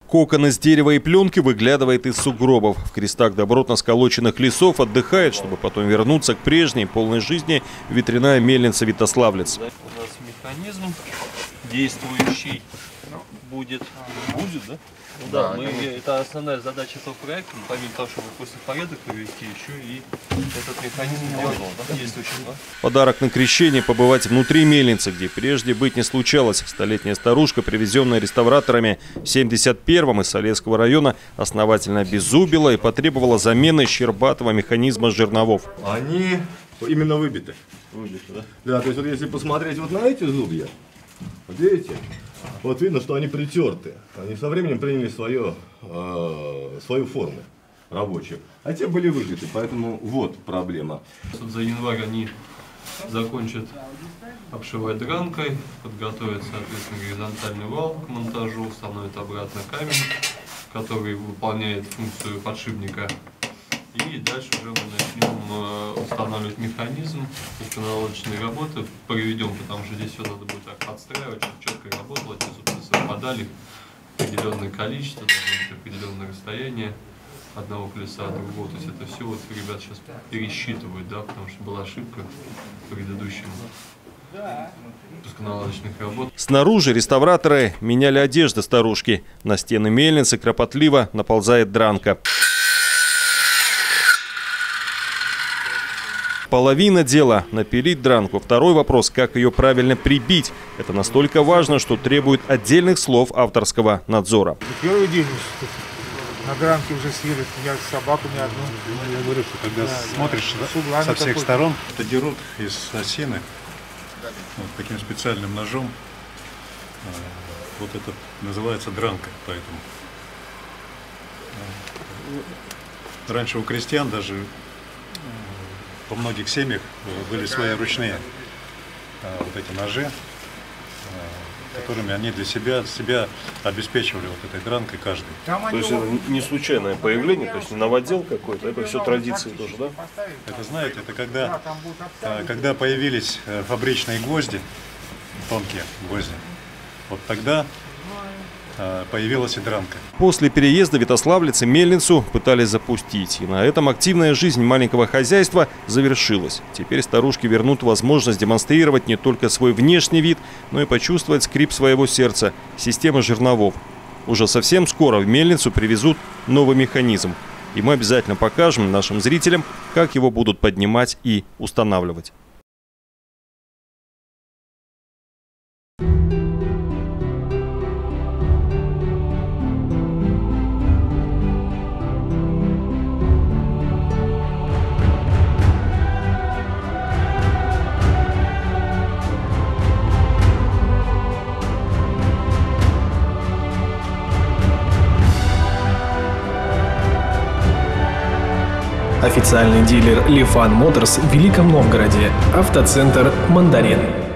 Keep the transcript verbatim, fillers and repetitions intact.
Кокон из дерева и пленки выглядывает из сугробов. В крестах добротно сколоченных лесов отдыхает, чтобы потом вернуться к прежней, полной жизни ветряная мельница «Витославлец». У нас механизм действующий будет. Будет, да? Да, мы, это основная задача этого проекта. Помимо того, чтобы после порядок привести, еще и этот механизм дернул, да? Действующий, да? Подарок на крещение — побывать внутри мельницы, где прежде быть не случалось. Столетняя старушка, привезенная реставраторами в семьдесят первом из Солецкого района, основательно обеззубила и потребовала замены щербатого механизма жерновов. Они именно выбиты. Выбиты, да? Да, то есть вот если посмотреть вот на эти зубья, вот видите, вот видно, что они притерты. Они со временем приняли свое, э, свою форму рабочую. А те были выбиты, поэтому вот проблема. За январь они закончат обшивать дранкой, подготовят, соответственно, горизонтальный вал к монтажу, установят обратно камень, который выполняет функцию подшипника. И дальше уже мы начнем устанавливать механизм, установочные работы проведем, потому что здесь все надо будет так подстраивать, чтобы четко работало, эти зубцы совпадали, определенное количество, должно быть определенное расстояние одного колеса от другого. То есть это все вот ребята сейчас пересчитывают, да, потому что была ошибка в предыдущем пусконаладочных работ. Снаружи реставраторы меняли одежду старушки. На стены мельницы кропотливо наползает дранка. Половина дела – напилить дранку. Второй вопрос – как ее правильно прибить. Это настолько важно, что требует отдельных слов авторского надзора. Первый день на дранке уже съели, я собаку ни одну. Я говорю, что когда да, смотришь да, со всех такой. сторон, то дерут из осины вот таким специальным ножом. Вот это называется дранка, поэтому. Раньше у крестьян даже во многих семьях были свои ручные вот эти ножи, которыми они для себя, себя обеспечивали вот этой дранкой каждый. То есть это не случайное появление, то есть не новодел какой-то, это все традиции тоже, да? Это, знаете, это когда, когда появились фабричные гвозди, тонкие гвозди, вот тогда появилась и дранка. После переезда витославлицы мельницу пытались запустить. И на этом активная жизнь маленького хозяйства завершилась. Теперь старушки вернут возможность демонстрировать не только свой внешний вид, но и почувствовать скрип своего сердца – система жерновов. Уже совсем скоро в мельницу привезут новый механизм. И мы обязательно покажем нашим зрителям, как его будут поднимать и устанавливать. Официальный дилер Лифан Моторс в Великом Новгороде. Автоцентр «Мандарин».